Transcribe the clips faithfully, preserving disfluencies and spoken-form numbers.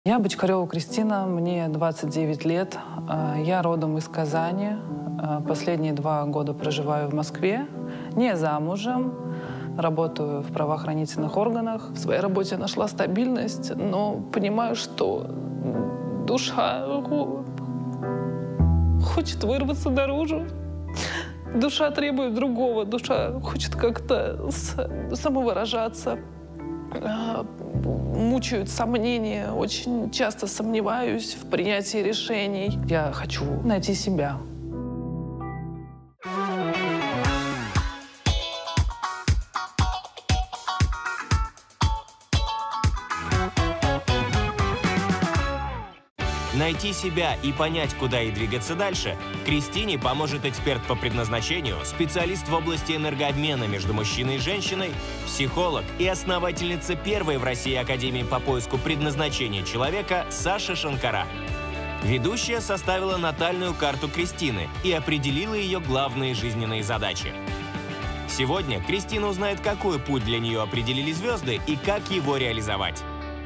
Я Бочкарева Кристина, мне двадцать девять лет. Я родом из Казани. Последние два года проживаю в Москве. Не замужем. Работаю в правоохранительных органах. В своей работе нашла стабильность, но понимаю, что душа хочет вырваться наружу. Душа требует другого. Душа хочет как-то самовыражаться. Мучают сомнения, очень часто сомневаюсь в принятии решений. Я хочу найти себя. Найти себя и понять, куда ей двигаться дальше, Кристине поможет эксперт по предназначению, специалист в области энергообмена между мужчиной и женщиной, психолог и основательница первой в России Академии по поиску предназначения человека Саша Шанкара. Ведущая составила натальную карту Кристины и определила ее главные жизненные задачи. Сегодня Кристина узнает, какой путь для нее определили звезды и как его реализовать.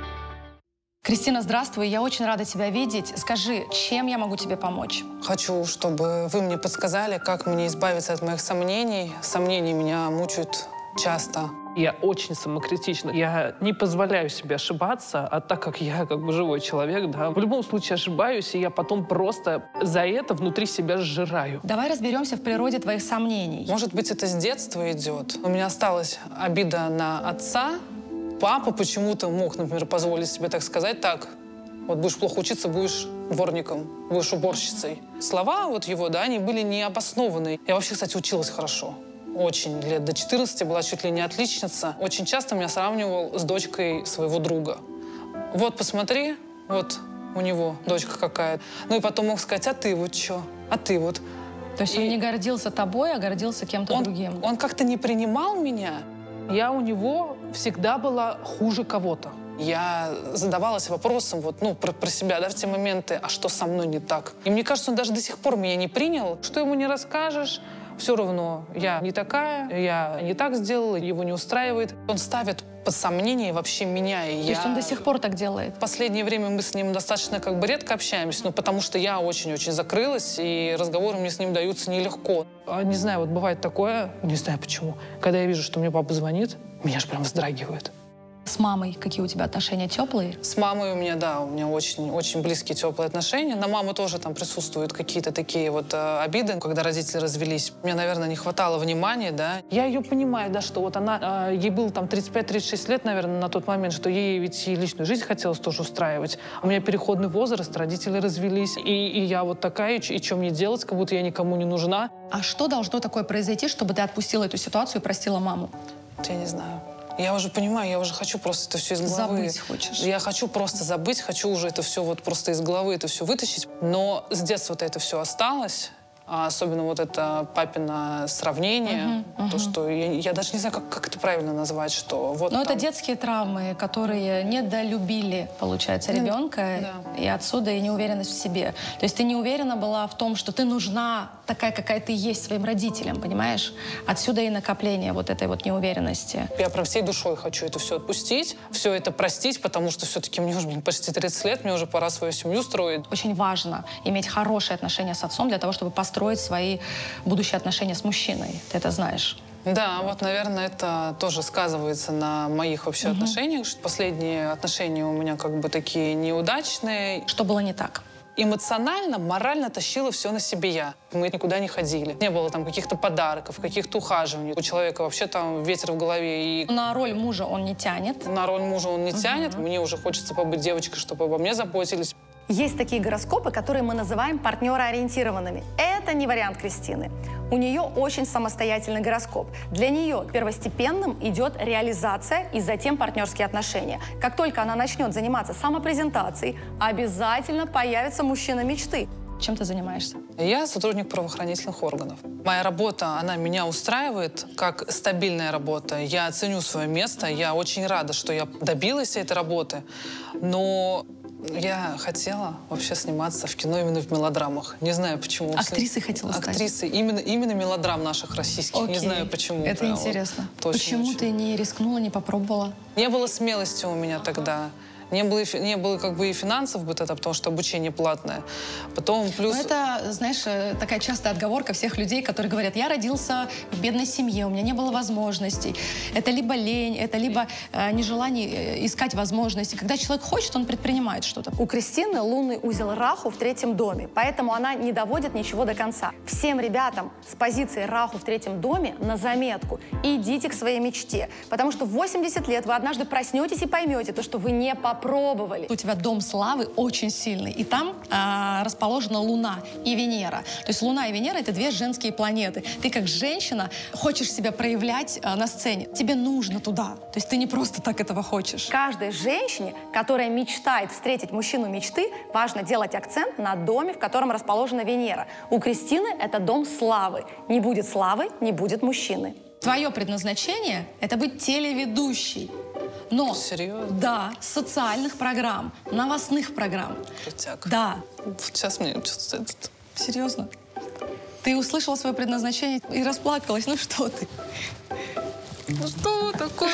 Кристина, здравствуй. Я очень рада тебя видеть. Скажи, чем я могу тебе помочь? Хочу, чтобы вы мне подсказали, как мне избавиться от моих сомнений. Сомнения меня мучают часто. Я очень самокритична. Я не позволяю себе ошибаться, а так как я как бы живой человек, да, в любом случае ошибаюсь, и я потом просто за это внутри себя сжираю. Давай разберемся в природе твоих сомнений. Может быть, это с детства идет. У меня осталась обида на отца. Папа почему-то мог, например, позволить себе так сказать: так, вот будешь плохо учиться, будешь дворником, будешь уборщицей. Слова вот его, да, они были необоснованные. Я вообще, кстати, училась хорошо. Очень. Лет до четырнадцати была чуть ли не отличница. Очень часто меня сравнивал с дочкой своего друга. Вот, посмотри, вот у него дочка какая. Ну и потом мог сказать: а ты вот что? А ты вот? То есть и... он не гордился тобой, а гордился кем-то другим? Он как-то не принимал меня. Я у него всегда была хуже кого-то. Я задавалась вопросом вот, ну, про, про себя, да, в те моменты: а что со мной не так? И мне кажется, он даже до сих пор меня не принял. Что ему не расскажешь, все равно я не такая, я не так сделала, его не устраивает. Он ставит под сомнение вообще меня. И То я... есть он до сих пор так делает? В последнее время мы с ним достаточно как бы редко общаемся, ну, потому что я очень-очень закрылась, и разговоры мне с ним даются нелегко. Не знаю, вот бывает такое, не знаю почему, когда я вижу, что мне папа звонит, меня аж прям вздрагивает. С мамой какие у тебя отношения, теплые? С мамой у меня, да, у меня очень-очень близкие, теплые отношения. На маму тоже там присутствуют какие-то такие вот э, обиды, когда родители развелись. Мне, наверное, не хватало внимания, да. Я ее понимаю, да, что вот она, э, ей было там тридцать пять тридцать шесть лет, наверное, на тот момент, что ей ведь и личную жизнь хотелось тоже устраивать. У меня переходный возраст, родители развелись, и, и я вот такая, и, и что мне делать, как будто я никому не нужна. А что должно такое произойти, чтобы ты отпустила эту ситуацию и простила маму? Я не знаю. Я уже понимаю, я уже хочу просто это все из головы. Забыть хочешь? Я хочу просто забыть, хочу уже это все вот просто из головы это все вытащить. Но с детства-то это все осталось. А особенно вот это папино сравнение, uh-huh, uh-huh. то, что я, я даже не знаю, как, как это правильно назвать, что вот. Но там... это детские травмы, которые недолюбили, получается, ребенка, да. И отсюда и неуверенность в себе. То есть ты не уверена была в том, что ты нужна такая, какая ты есть своим родителям, понимаешь? Отсюда и накопление вот этой вот неуверенности. Я прям всей душой хочу это все отпустить, все это простить, потому что все-таки мне уже почти тридцать лет, мне уже пора свою семью строить. Очень важно иметь хорошие отношения с отцом для того, чтобы построить строить свои будущие отношения с мужчиной. Ты это знаешь. Да, вот, наверное, это тоже сказывается на моих вообще угу. отношениях. Последние отношения у меня как бы такие неудачные. Что было не так? Эмоционально, морально тащила все на себе я. Мы никуда не ходили. Не было там каких-то подарков, каких-то ухаживаний. У человека вообще там ветер в голове. И... На роль мужа он не тянет. На роль мужа он не угу. тянет. Мне уже хочется побыть девочкой, чтобы обо мне заботились. Есть такие гороскопы, которые мы называем партнероориентированными. Это не вариант Кристины. У нее очень самостоятельный гороскоп. Для нее первостепенным идет реализация и затем партнерские отношения. Как только она начнет заниматься самопрезентацией, обязательно появится мужчина мечты. Чем ты занимаешься? Я сотрудник правоохранительных органов. Моя работа, она меня устраивает как стабильная работа. Я ценю свое место, я очень рада, что я добилась этой работы. Но я хотела вообще сниматься в кино именно в мелодрамах. Не знаю почему. Актрисой хотела стать? Актрисой. Именно, именно мелодрам наших российских. Окей. Не знаю почему. Это прям, интересно. Вот, почему очень. ты не рискнула, не попробовала? Не было смелости у меня тогда. Не было, не было как бы и финансов, вот это, потому что обучение платное. Потом плюс... Ну, это, знаешь, такая частая отговорка всех людей, которые говорят, я родился в бедной семье, у меня не было возможностей. Это либо лень, это либо э, нежелание искать возможности. Когда человек хочет, он предпринимает что-то. У Кристины лунный узел Раху в третьем доме, поэтому она не доводит ничего до конца. Всем ребятам с позиции Раху в третьем доме на заметку. Идите к своей мечте, потому что в восемьдесят лет вы однажды проснетесь и поймете то, что вы не попробовали. Пробовали. У тебя дом славы очень сильный, и там а, расположена Луна и Венера. То есть Луна и Венера — это две женские планеты. Ты как женщина хочешь себя проявлять а, на сцене. Тебе нужно туда. То есть ты не просто так этого хочешь. Каждой женщине, которая мечтает встретить мужчину мечты, важно делать акцент на доме, в котором расположена Венера. У Кристины это дом славы. Не будет славы, не будет мужчины. Твое предназначение — это быть телеведущей. Но, серьезно? Да, социальных программ, новостных программ. Крутяк. Да. Сейчас мне чувствуется. Серьезно? Ты услышала свое предназначение и расплакалась. Ну что ты? Ну что такое?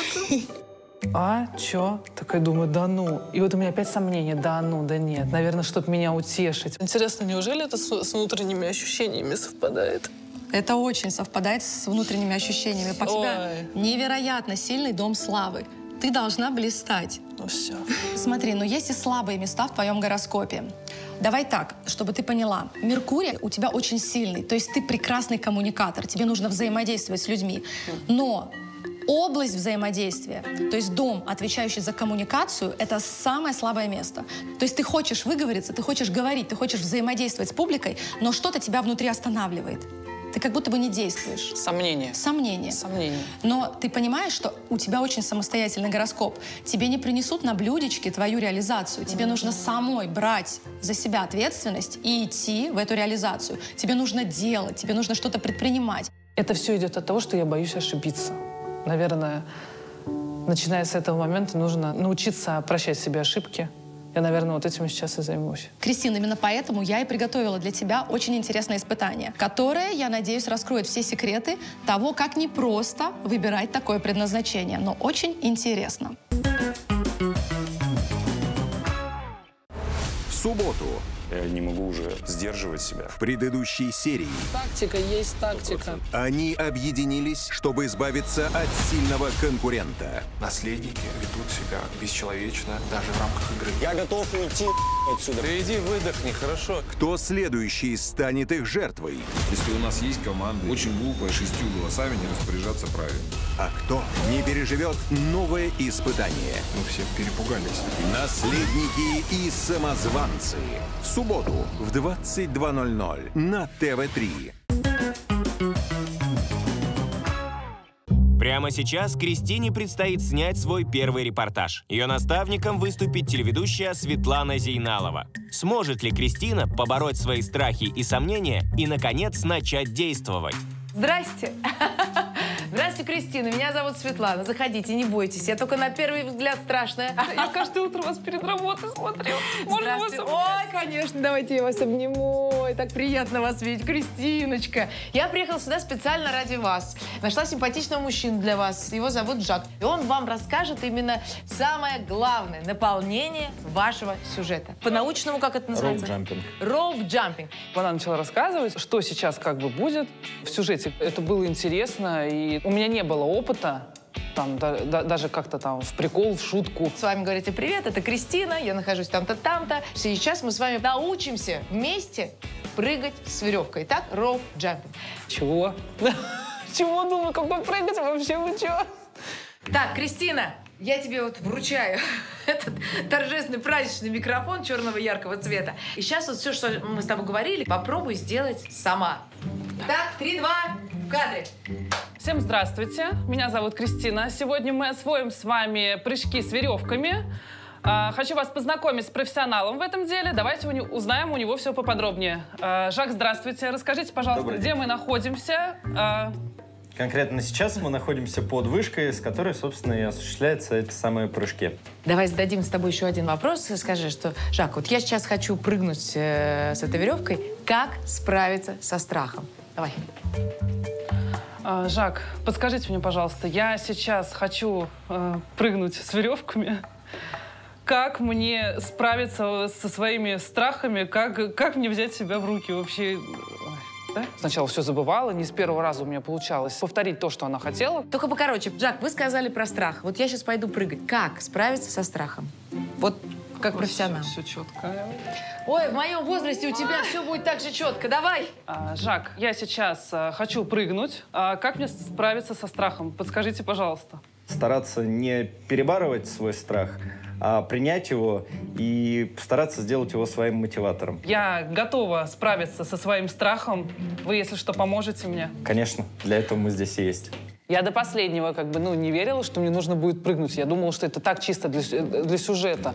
А, чё? Так я думаю, да ну. И вот у меня опять сомнения. Да ну, да нет. Наверное, чтобы меня утешить. Интересно, неужели это с, с внутренними ощущениями совпадает? Это очень совпадает с внутренними ощущениями. По тебе невероятно сильный дом славы. Ты должна блистать. Ну все. Смотри, но есть и слабые места в твоем гороскопе. Давай так, чтобы ты поняла. Меркурий у тебя очень сильный, то есть ты прекрасный коммуникатор, тебе нужно взаимодействовать с людьми. Но область взаимодействия, то есть дом, отвечающий за коммуникацию, это самое слабое место. То есть ты хочешь выговориться, ты хочешь говорить, ты хочешь взаимодействовать с публикой, но что-то тебя внутри останавливает. Ты как будто бы не действуешь. Сомнения. Сомнения. Сомнения. Но ты понимаешь, что у тебя очень самостоятельный гороскоп. Тебе не принесут на блюдечке твою реализацию. Тебе mm-hmm. нужно самой брать за себя ответственность и идти в эту реализацию. Тебе нужно делать, тебе нужно что-то предпринимать. Это все идет от того, что я боюсь ошибиться. Наверное, начиная с этого момента, нужно научиться прощать себе ошибки. Я, наверное, вот этим сейчас и займусь. Кристина, именно поэтому я и приготовила для тебя очень интересное испытание, которое, я надеюсь, раскроет все секреты того, как не просто выбирать такое предназначение, но очень интересно. В субботу. Я не могу уже сдерживать себя. В предыдущей серии Тактика есть тактика. они объединились, чтобы избавиться от сильного конкурента. Наследники ведут себя бесчеловечно даже в рамках игры. Я готов уйти отсюда. Да иди выдохни, хорошо. Кто следующий станет их жертвой? Если у нас есть команда, очень глупо шестью голосами не распоряжаться правильно. А кто не переживет новое испытание? Мы все перепугались. Наследники и самозванцы. В субботу в двадцать два ноль ноль на тэ вэ три. Прямо сейчас Кристине предстоит снять свой первый репортаж. Ее наставником выступит телеведущая Светлана Зейналова. Сможет ли Кристина побороть свои страхи и сомнения и, наконец, начать действовать? Здрасте. Здрасте, Кристина. Меня зовут Светлана. Заходите, не бойтесь. Я только на первый взгляд страшная. Я каждое утро вас перед работой смотрю. Можно вас Здравствуйте. Ой, конечно, давайте я вас обниму. Ой, так приятно вас видеть, Кристиночка. Я приехала сюда специально ради вас. Нашла симпатичного мужчину для вас. Его зовут Жак. И он вам расскажет именно самое главное наполнение вашего сюжета. По-научному, как это называется? Роуп-джампинг. Роуп-джампинг. Она начала рассказывать, что сейчас как бы будет в сюжете. Это было интересно, и у меня не было опыта, там, да, да, даже как-то там в прикол, в шутку. С вами говорите привет, это Кристина, я нахожусь там-то, там-то. Сейчас мы с вами научимся вместе прыгать с веревкой. Итак, роуп-джампинг. Чего? Чего, думаю, как прыгать вообще, вы чего? Так, Кристина, я тебе вот вручаю этот торжественный праздничный микрофон черного яркого цвета. И сейчас вот все, что мы с тобой говорили, попробуй сделать сама. Так, три, два, в кадре. Всем здравствуйте, меня зовут Кристина. Сегодня мы освоим с вами прыжки с веревками. А, хочу вас познакомить с профессионалом в этом деле. Давайте у него, узнаем у него все поподробнее. А, Жак, здравствуйте. Расскажите, пожалуйста, где мы находимся? А... Конкретно сейчас мы находимся под вышкой, с которой, собственно, и осуществляются эти самые прыжки. Давай зададим с тобой еще один вопрос. Скажи, что, Жак, вот я сейчас хочу прыгнуть э, с этой веревкой. Как справиться со страхом? Давай. А, Жак, подскажите мне, пожалуйста, я сейчас хочу э, прыгнуть с веревками. как мне справиться со своими страхами, как, как мне взять себя в руки вообще. Да? Сначала все забывала, не с первого раза у меня получалось повторить то, что она хотела. Только покороче. Жак, вы сказали про страх. Вот я сейчас пойду прыгать. Как справиться со страхом? Вот как профессионал. Все, все четко. Ой, в моем возрасте у тебя все будет так же четко. Давай. А, Жак, я сейчас а, хочу прыгнуть. А как мне справиться со страхом? Подскажите, пожалуйста. Стараться не перебарывать свой страх, а принять его и постараться сделать его своим мотиватором. Я готова справиться со своим страхом. Вы, если что, поможете мне? Конечно, для этого мы здесь и есть. Я до последнего как бы, ну, не верила, что мне нужно будет прыгнуть. Я думала, что это так чисто для, для сюжета.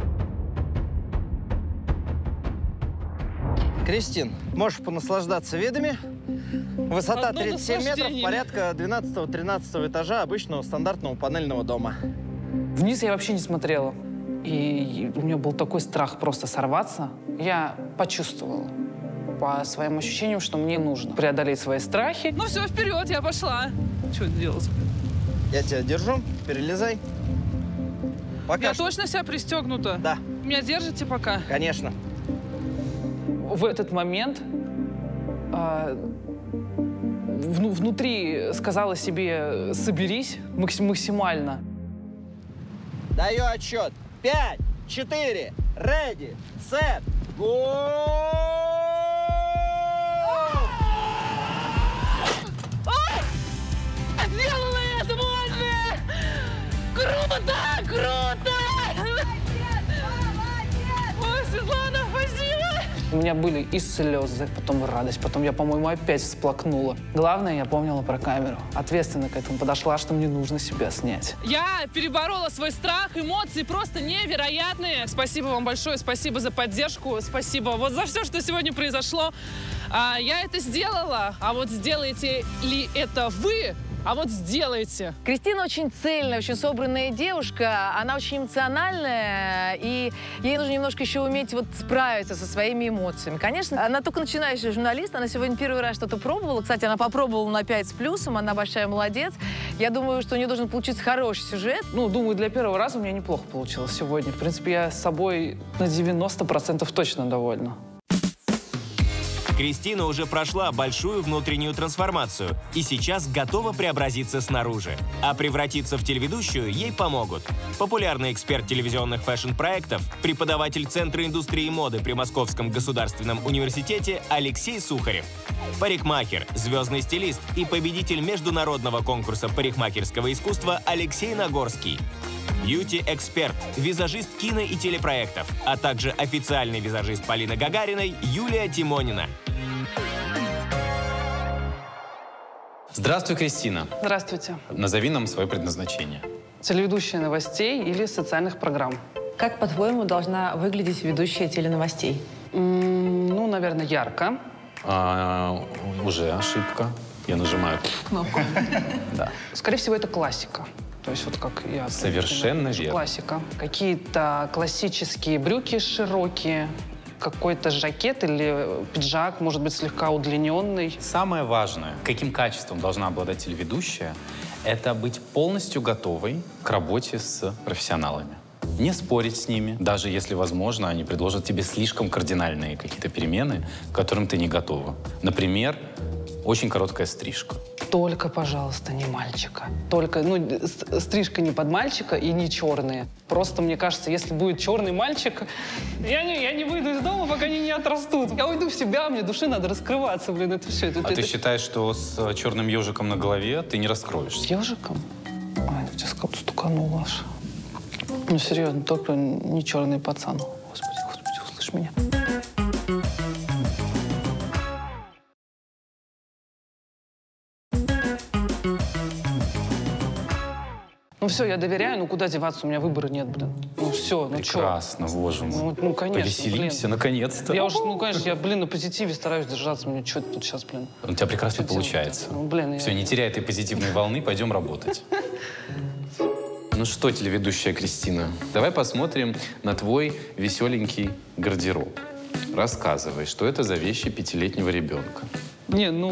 Кристин, можешь понаслаждаться видами. Высота тридцать семь метров, порядка двенадцатого-тринадцатого этажа обычного стандартного панельного дома. Вниз я вообще не смотрела. И у меня был такой страх просто сорваться. Я почувствовала по своим ощущениям, что мне нужно преодолеть свои страхи. Ну все, вперед, я пошла. Что делать? Я тебя держу, перелезай. Пока я что... точно себя пристегнута? Да. Меня держите пока? Конечно. В этот момент э, вну, внутри сказала себе «соберись» максимально. Даю отсчет. Пять, четыре, ready, set, go! Сделала это, боже! Круто! Круто! Ой, Светлана, спасибо! У меня были и слезы, потом радость, потом я, по-моему, опять всплакнула. Главное, я помнила про камеру. Ответственно к этому подошла, что мне нужно себя снять. Я переборола свой страх, эмоции просто невероятные. Спасибо вам большое, спасибо за поддержку, спасибо вот за все, что сегодня произошло. А, я это сделала, а вот сделаете ли это вы? А вот сделайте. Кристина очень цельная, очень собранная девушка. Она очень эмоциональная, и ей нужно немножко еще уметь вот справиться со своими эмоциями. Конечно, она только начинающая журналист. Она сегодня первый раз что-то пробовала. Кстати, она попробовала на пять с плюсом. Она большая молодец. Я думаю, что у нее должен получиться хороший сюжет. Ну, думаю, для первого раза у меня неплохо получилось сегодня. В принципе, я с собой на девяносто процентов точно довольна. Кристина уже прошла большую внутреннюю трансформацию и сейчас готова преобразиться снаружи. А превратиться в телеведущую ей помогут популярный эксперт телевизионных фэшн-проектов, преподаватель Центра индустрии моды при Московском государственном университете Алексей Сухарев, парикмахер, звездный стилист и победитель международного конкурса парикмахерского искусства Алексей Нагорский, бьюти-эксперт, визажист кино и телепроектов, а также официальный визажист Полины Гагариной Юлия Тимонина. Здравствуй, Кристина. Здравствуйте. Назови нам свое предназначение. Телеведущая новостей или социальных программ. Как, по-твоему, должна выглядеть ведущая теленовостей? М-м, ну, наверное, ярко. А, уже ошибка. Я нажимаю кнопку. Да. Скорее всего, это классика. То есть вот как я... Совершенно верно. Классика. Какие-то классические брюки широкие, какой-то жакет или пиджак, может быть, слегка удлиненный. Самое важное, каким качеством должна обладать телеведущая, это быть полностью готовой к работе с профессионалами. Не спорить с ними, даже если, возможно, они предложат тебе слишком кардинальные какие-то перемены, к которым ты не готова. Например, очень короткая стрижка. Только, пожалуйста, не мальчика. Только, ну, стрижка не под мальчика и не черные. Просто, мне кажется, если будет черный мальчик, я не, я не выйду из дома, пока они не отрастут. Я уйду в себя, мне душе надо раскрываться, блин, это все. Это, а это... ты считаешь, что с черным ежиком на голове ты не раскроешься? С ежиком? Ай, сейчас как-то стуканул аж. Ну, серьезно, только не черный пацан. Господи, господи, услышь меня. Ну все, я доверяю, ну куда деваться, у меня выбора нет, блин. Ну все, ну что? Прекрасно, боже мой. Ну, ну конечно, повеселимся, наконец-то. Я уж, ну конечно, я, блин, на позитиве стараюсь держаться, мне что тут сейчас, блин. У тебя прекрасно что получается. Ну, блин, все, я... не теряй этой позитивной волны, пойдем работать. Ну что, телеведущая Кристина, давай посмотрим на твой веселенький гардероб. Рассказывай, что это за вещи пятилетнего ребенка. Не, ну,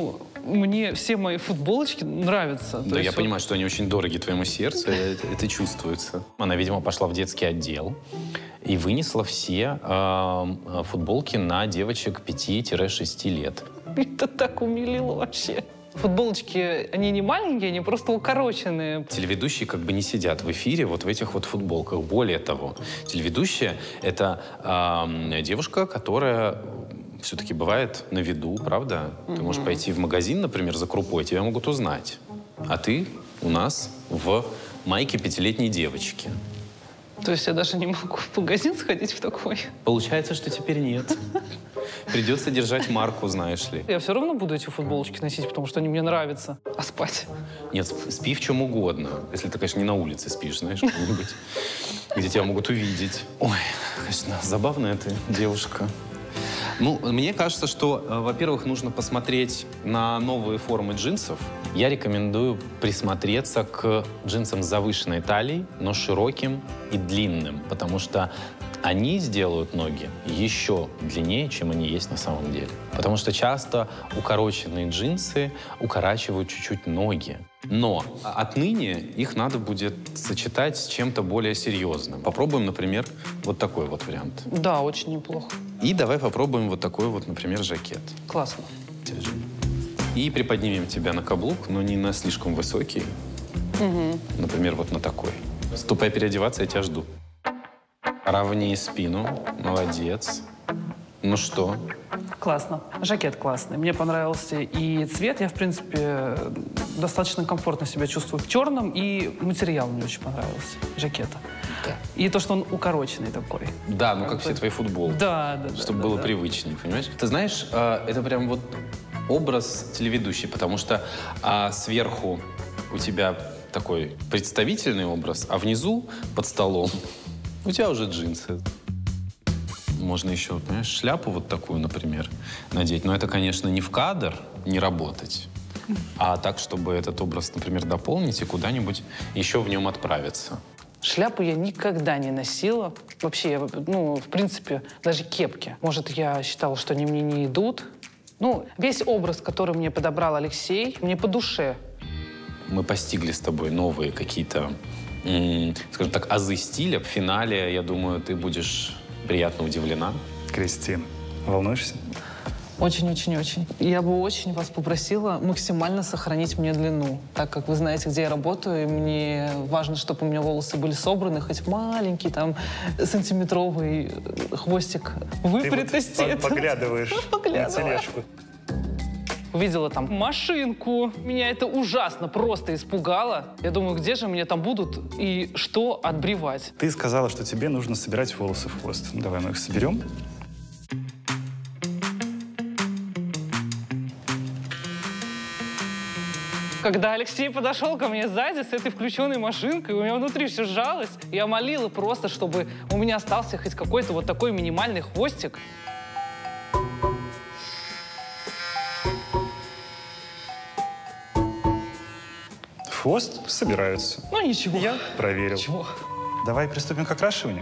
мне все мои футболочки нравятся. Да, я понимаю, что они очень дороги твоему сердцу, это, это чувствуется. Она, видимо, пошла в детский отдел и вынесла все э, футболки на девочек пяти-шести лет. Это так умилило вообще. Футболочки, они не маленькие, они просто укороченные. Телеведущие как бы не сидят в эфире вот в этих вот футболках. Более того, телеведущая — это э, девушка, которая все-таки бывает на виду, правда? Mm-hmm. Ты можешь пойти в магазин, например, за крупой, тебя могут узнать. А ты у нас в майке пятилетней девочки. То есть я даже не могу в магазин сходить в такой? Получается, что теперь нет. Придется держать марку, знаешь ли. Я все равно буду эти футболочки носить, потому что они мне нравятся. А спать? Нет, спи в чем угодно. Если ты, конечно, не на улице спишь, знаешь, где-нибудь, где тебя могут увидеть. Ой, конечно, забавная ты девушка. Ну, мне кажется, что, во-первых, нужно посмотреть на новые формы джинсов. Я рекомендую присмотреться к джинсам с завышенной талией, но широким и длинным, потому что они сделают ноги еще длиннее, чем они есть на самом деле. Потому что часто укороченные джинсы укорачивают чуть-чуть ноги. Но отныне их надо будет сочетать с чем-то более серьезным. Попробуем, например, вот такой вот вариант. Да, очень неплохо. И давай попробуем вот такой вот, например, жакет. Классно. Держи. И приподнимем тебя на каблук, но не на слишком высокий. Угу. Например, вот на такой. Ступай переодеваться, я тебя жду. Ровнее спину. Молодец. Ну что? Классно. Жакет классный. Мне понравился и цвет. Я, в принципе, достаточно комфортно себя чувствую в черном. И материал мне очень понравился жакета. Да. И то, что он укороченный такой. Да, ну как все твои футболки. Да, да, да. Чтобы да, было да. привычнее, понимаешь? Ты знаешь, это прям вот образ телеведущей, потому что а, сверху у тебя такой представительный образ, а внизу, под столом, у тебя уже джинсы. Можно еще, понимаешь, шляпу вот такую, например, надеть. Но это, конечно, не в кадр, не работать, а так, чтобы этот образ, например, дополнить и куда-нибудь еще в нем отправиться. Шляпу я никогда не носила. Вообще, я, ну, в принципе, даже кепки. Может, я считала, что они мне не идут. Ну, весь образ, который мне подобрал Алексей, мне по душе. Мы постигли с тобой новые какие-то, скажем так, азы стиля. В финале, я думаю, ты будешь приятно удивлена. Кристин, волнуешься? Очень-очень-очень. Я бы очень вас попросила максимально сохранить мне длину, так как вы знаете, где я работаю, и мне важно, чтобы у меня волосы были собраны, хоть маленький, там, сантиметровый хвостик выпрятости. Ты вот поглядываешь на тележку. Увидела там машинку. Меня это ужасно просто испугало. Я думаю, где же меня там будут и что отбривать? Ты сказала, что тебе нужно собирать волосы в хвост. Давай мы их соберем. Когда Алексей подошел ко мне сзади с этой включенной машинкой, у меня внутри все сжалось. Я молила просто, чтобы у меня остался хоть какой-то вот такой минимальный хвостик. Хвост собираются. Ну ничего. Я проверил. Ничего. Давай приступим к окрашиванию.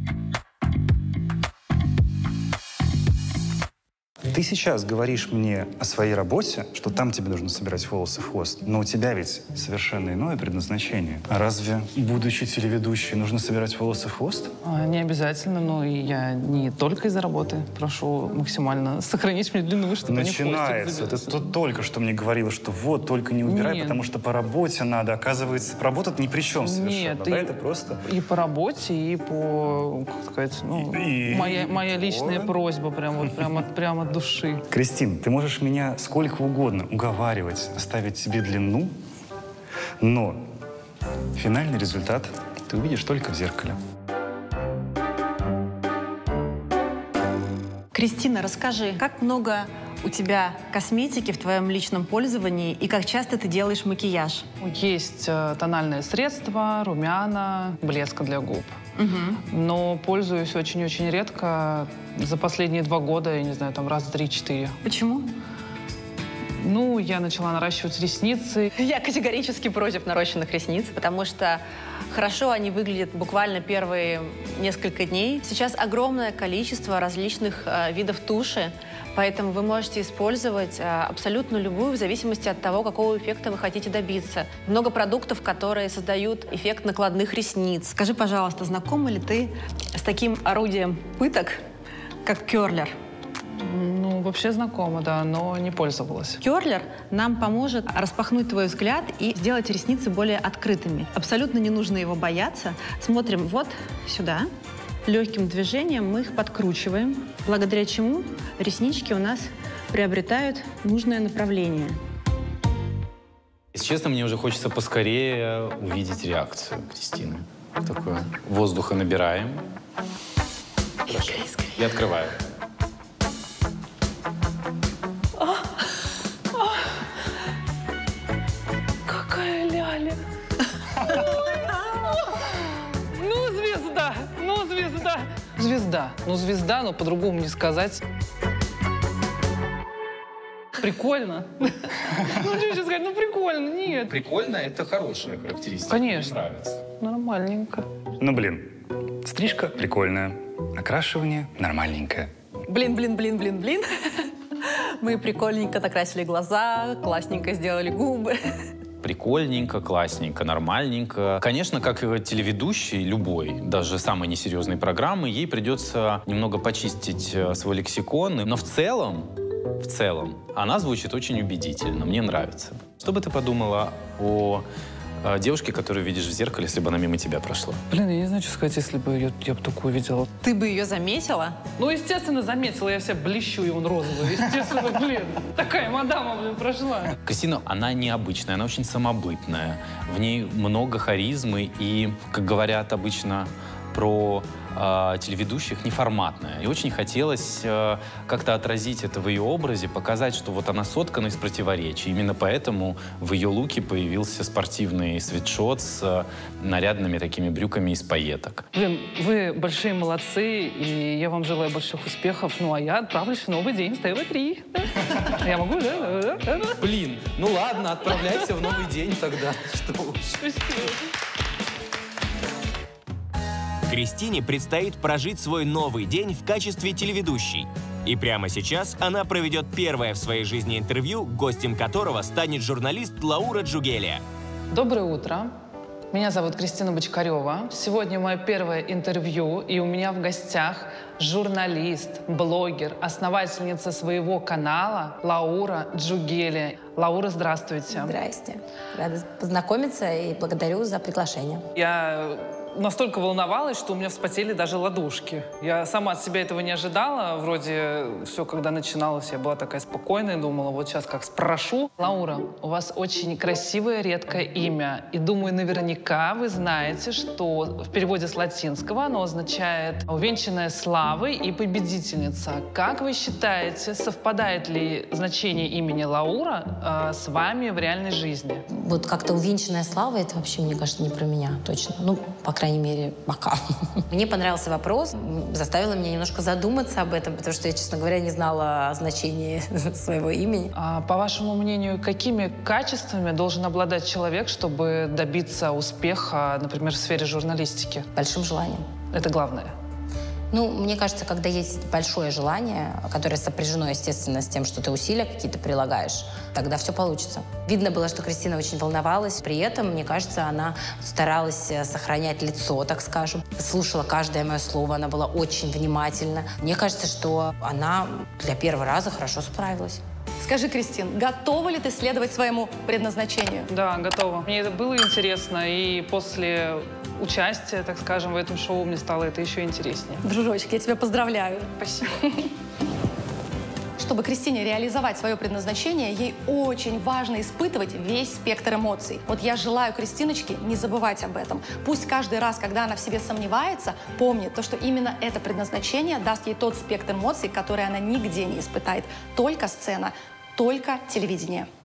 Ты сейчас говоришь мне о своей работе, что там тебе нужно собирать волосы в хвост. Но у тебя ведь совершенно иное предназначение. А разве, будучи телеведущей, нужно собирать волосы в хвост? А, не обязательно, но и я не только из-за работы. Прошу максимально сохранить мне длину, чтобы они в хвостик Начинается. Ты тут только что мне говорила, что вот, только не убирай, Нет. потому что по работе надо. Оказывается, работа ни при чем совершенно. Нет, да, и, это просто... и по работе, и по, как сказать, ну, И- моя, моя личная Ой. просьба, прям вот прям от, прям от души. Кристин, ты можешь меня сколько угодно уговаривать, оставить себе длину, но финальный результат ты увидишь только в зеркале. Кристина, расскажи, как много у тебя косметики в твоем личном пользовании и как часто ты делаешь макияж? Есть э, тональные средства, румяна, блеска для губ. Угу. Но пользуюсь очень-очень редко. За последние два года, я не знаю, там раз три-четыре. Почему? Ну, я начала наращивать ресницы. Я категорически против нарощенных ресниц, потому что хорошо они выглядят буквально первые несколько дней. Сейчас огромное количество различных э, видов туши, поэтому вы можете использовать э, абсолютно любую в зависимости от того, какого эффекта вы хотите добиться. Много продуктов, которые создают эффект накладных ресниц. Скажи, пожалуйста, знакома ли ты с таким орудием пыток, как керлер? Ну, вообще знакома, да, но не пользовалась. Керлер нам поможет распахнуть твой взгляд и сделать ресницы более открытыми. Абсолютно не нужно его бояться. Смотрим вот сюда. Легким движением мы их подкручиваем, благодаря чему реснички у нас приобретают нужное направление. Если честно, мне уже хочется поскорее увидеть реакцию Кристины. Такое воздуха набираем. Хорошо. Я открываю. Какая ляля. Ну, звезда, ну, звезда. Звезда, ну, звезда, но по-другому не сказать. Прикольно. Ну, что сейчас сказать, ну, прикольно, нет. Прикольно — это хорошая характеристика. Конечно. Мне нравится. Нормальненько. Ну, блин, стрижка прикольная, окрашивание нормальненькое. Блин, блин, блин, блин, блин. Мы прикольненько накрасили глаза, классненько сделали губы. Прикольненько, классненько, нормальненько. Конечно, как и телеведущий любой, даже самой несерьезной программы, ей придется немного почистить свой лексикон. Но в целом, в целом, она звучит очень убедительно. Мне нравится. Что бы ты подумала о э, девушке, которую видишь в зеркале, если бы она мимо тебя прошла? Блин, я не знаю, что сказать, если бы я, я бы такую видела. Ты бы ее заметила? Ну, естественно, заметила. Я вся блещу, и он розовый. Естественно, блин, такая мадама, блин, прошла. Кристина, она необычная, она очень самобытная. В ней много харизмы и, как говорят обычно про э, телеведущих, неформатная. И очень хотелось э, как-то отразить это в ее образе, показать, что вот она соткана из противоречий. Именно поэтому в ее луке появился спортивный свитшот с э, нарядными такими брюками из пайеток. Блин, вы большие молодцы, и я вам желаю больших успехов. Ну, а я отправлюсь в новый день с тэ вэ три. Я могу, да? Блин, ну ладно, отправляйся в новый день тогда. Что уж. Кристине предстоит прожить свой новый день в качестве телеведущей. И прямо сейчас она проведет первое в своей жизни интервью, гостем которого станет журналист Лаура Джугелия. Доброе утро. Меня зовут Кристина Бочкарева. Сегодня мое первое интервью, и у меня в гостях журналист, блогер, основательница своего канала Лаура Джугелия. Лаура, здравствуйте. Здрасте. Рада познакомиться и благодарю за приглашение. Я настолько волновалась, что у меня вспотели даже ладошки. Я сама от себя этого не ожидала. Вроде все, когда начиналось, я была такая спокойная, думала, вот сейчас как спрошу. Лаура, у вас очень красивое, редкое имя. И думаю, наверняка вы знаете, что в переводе с латинского оно означает «увенчанная славой» и «победительница». Как вы считаете, совпадает ли значение имени Лаура э, с вами в реальной жизни? Вот как-то увенчанная слава, это вообще, мне кажется, не про меня точно. Ну, по крайней мере, пока. Мне понравился вопрос, заставило меня немножко задуматься об этом, потому что я, честно говоря, не знала о значении своего имени. А, по вашему мнению, какими качествами должен обладать человек, чтобы добиться успеха, например, в сфере журналистики? Большим желанием. Это главное. Ну, мне кажется, когда есть большое желание, которое сопряжено, естественно, с тем, что ты усилия какие-то прилагаешь, тогда все получится. Видно было, что Кристина очень волновалась. При этом, мне кажется, она старалась сохранять лицо, так скажем. Слушала каждое мое слово, она была очень внимательна. Мне кажется, что она для первого раза хорошо справилась. Скажи, Кристин, готова ли ты следовать своему предназначению? Да, готова. Мне это было интересно, и после участия, так скажем, в этом шоу мне стало это еще интереснее. Дружочек, я тебя поздравляю. Спасибо. Чтобы Кристине реализовать свое предназначение, ей очень важно испытывать весь спектр эмоций. Вот я желаю Кристиночке не забывать об этом. Пусть каждый раз, когда она в себе сомневается, помнит то, что именно это предназначение даст ей тот спектр эмоций, который она нигде не испытает. Только сцена, только телевидение.